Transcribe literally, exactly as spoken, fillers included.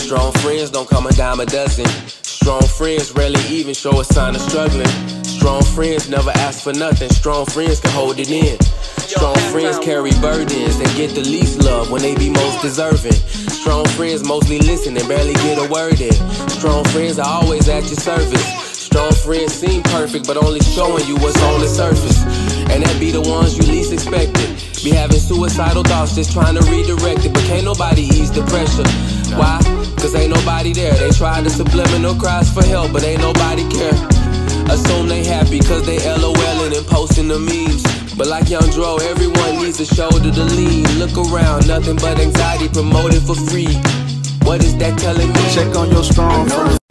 Strong friends don't come a dime a dozen. Strong friends rarely even show a sign of struggling. Strong friends never ask for nothing. Strong friends can hold it in. Strong friends carry burdens and get the least love when they be most deserving. Strong friends mostly listen and barely get a word in. Strong friends are always at your service. Strong friends seem perfect but only showing you what's on the surface. And that be the ones you least expected. Be having suicidal thoughts just trying to redirect it, but can't nobody ease the pressure. Why? Cause ain't nobody there. They try to subliminal cries for help, but ain't nobody care. Assume they happy cause they LOLing and posting the memes. But like Young Dro, everyone needs a shoulder to lean. Look around, nothing but anxiety promoted for free. What is that telling me? Check on your strong friends.